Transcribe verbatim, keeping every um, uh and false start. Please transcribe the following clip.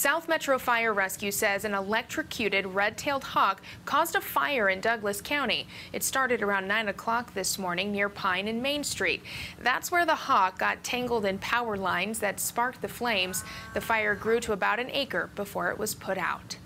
South Metro Fire Rescue says an electrocuted red-tailed hawk caused a fire in Douglas County. It started around nine o'clock this morning near Pine and Main Street. That's where the hawk got tangled in power lines that sparked the flames. The fire grew to about an acre before it was put out.